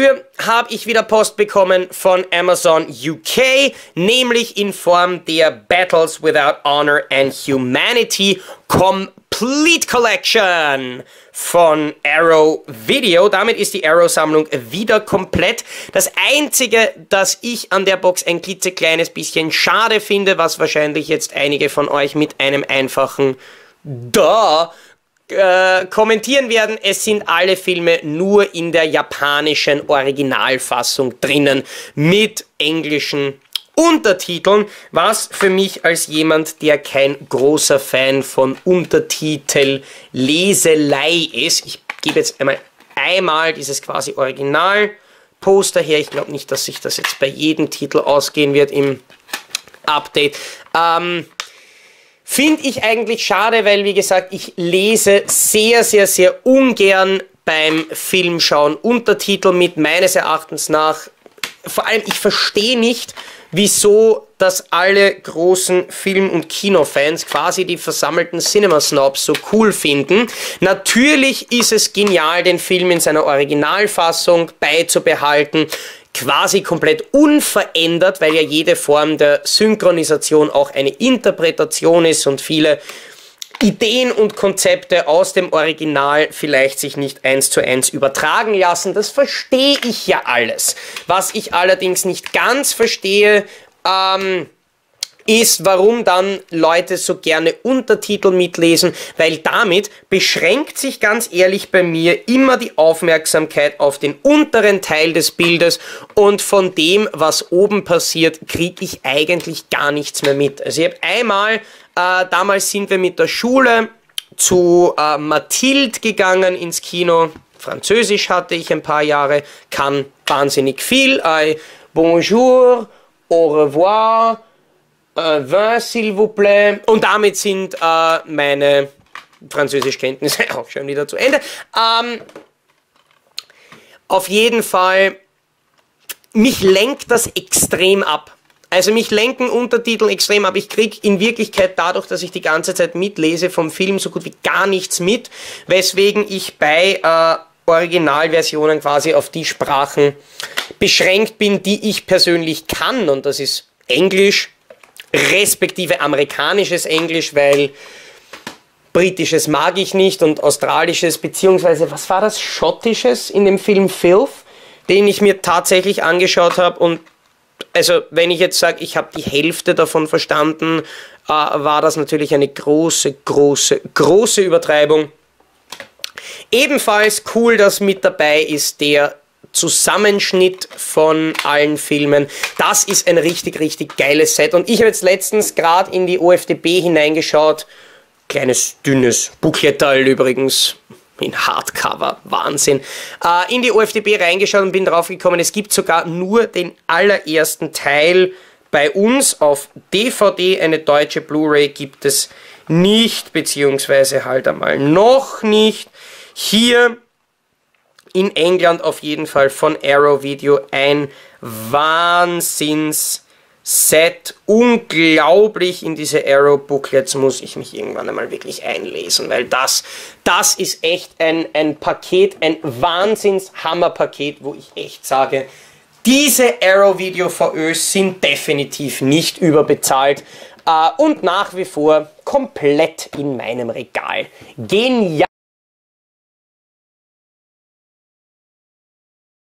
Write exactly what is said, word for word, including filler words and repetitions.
Dafür habe ich wieder Post bekommen von Amazon U K, nämlich in Form der Battles Without Honor and Humanity Complete Collection von Arrow Video. Damit ist die Arrow-Sammlung wieder komplett. Das Einzige, das ich an der Box ein klitzekleines bisschen schade finde, was wahrscheinlich jetzt einige von euch mit einem einfachen Da äh, kommentieren werden, es sind alle Filme nur in der japanischen Originalfassung drinnen mit englischen Untertiteln, was für mich als jemand, der kein großer Fan von Untertitelleselei ist, ich gebe jetzt einmal einmal dieses quasi Originalposter her, ich glaube nicht, dass sich das jetzt bei jedem Titel ausgehen wird im Update, ähm, finde ich eigentlich schade, weil wie gesagt, ich lese sehr, sehr, sehr ungern beim Filmschauen Untertitel mit, meines Erachtens nach, vor allem ich verstehe nicht, wieso das alle großen Film- und Kinofans, quasi die versammelten Cinema-Snobs, so cool finden. Natürlich ist es genial, den Film in seiner Originalfassung beizubehalten, quasi komplett unverändert, weil ja jede Form der Synchronisation auch eine Interpretation ist und viele Ideen und Konzepte aus dem Original vielleicht sich nicht eins zu eins übertragen lassen. Das verstehe ich ja alles. Was ich allerdings nicht ganz verstehe, ähm, ist, warum dann Leute so gerne Untertitel mitlesen, weil damit beschränkt sich ganz ehrlich bei mir immer die Aufmerksamkeit auf den unteren Teil des Bildes und von dem, was oben passiert, kriege ich eigentlich gar nichts mehr mit. Also ich habe einmal, äh, damals sind wir mit der Schule zu äh, Mathilde gegangen ins Kino, Französisch hatte ich ein paar Jahre, kann wahnsinnig viel, äh, bonjour, au revoir, Uh, vin, s'il vous plaît. Und damit sind uh, meine Französischkenntnisse auch schon wieder zu Ende. Um, auf jeden Fall, mich lenkt das extrem ab. Also mich lenken Untertitel extrem ab. Ich kriege in Wirklichkeit dadurch, dass ich die ganze Zeit mitlese, vom Film so gut wie gar nichts mit, weswegen ich bei uh, Originalversionen quasi auf die Sprachen beschränkt bin, die ich persönlich kann. Und das ist Englisch, respektive amerikanisches Englisch, weil britisches mag ich nicht und australisches, beziehungsweise, was war das, schottisches in dem Film Filth, den ich mir tatsächlich angeschaut habe und also wenn ich jetzt sage, ich habe die Hälfte davon verstanden, äh, war das natürlich eine große, große, große Übertreibung. Ebenfalls cool, dass mit dabei ist der Zusammenschnitt von allen Filmen. Das ist ein richtig, richtig geiles Set. Und ich habe jetzt letztens gerade in die O F D B hineingeschaut. Kleines, dünnes Bookletteil übrigens. In Hardcover. Wahnsinn. Äh, in die O F D B reingeschaut und bin drauf gekommen, es gibt sogar nur den allerersten Teil bei uns auf D V D. Eine deutsche Blu-ray gibt es nicht, beziehungsweise halt einmal noch nicht. Hier in England auf jeden Fall von Arrow Video ein Wahnsinns-Set. Unglaublich, in diese Arrow Booklets muss ich mich irgendwann einmal wirklich einlesen, weil das, das ist echt ein, ein Paket, ein Wahnsinns-Hammer-Paket, wo ich echt sage, diese Arrow Video V Ös sind definitiv nicht überbezahlt äh, und nach wie vor komplett in meinem Regal. Genial!